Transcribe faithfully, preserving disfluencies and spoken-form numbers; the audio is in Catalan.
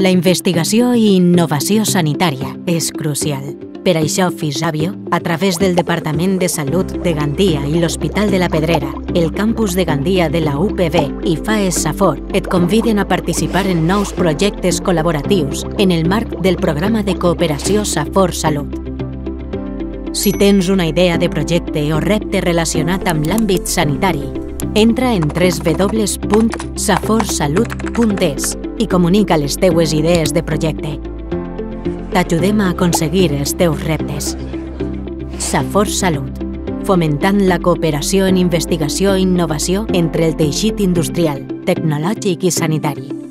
La investigació i innovació sanitària és crucial. Per això Fisabio, a través del Departament de Salut de Gandia i l'Hospital de la Pedrera, el campus de Gandia de la U P B i FAES Safor et conviden a participar en nous projectes col·laboratius en el marc del programa de cooperació Safor Salut. Si tens una idea de projecte o repte relacionat amb l'àmbit sanitari, entra en w w w punt saforsalut punt es i comunica les teues idees de projecte. T'ajudem a aconseguir els teus reptes. Safor Salut, fomentant la cooperació en investigació i innovació entre el teixit industrial, tecnològic i sanitari.